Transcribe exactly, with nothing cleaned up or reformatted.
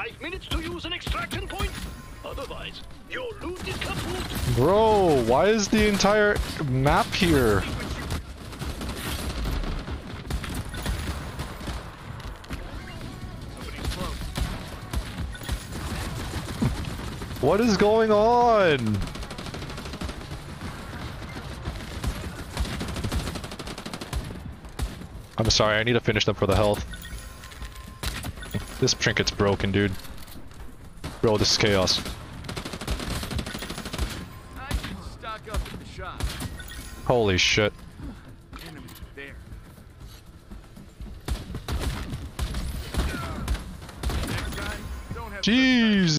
five minutes to use an extraction point. Otherwise, your loot is kaput. Bro, why is the entire map here? What is going on? I'm sorry, I need to finish them for the health. This trinket's broken, dude. Bro, this is chaos. I can stock up at the shop. Holy shit. Enemies there. Next time, don't have Jeez.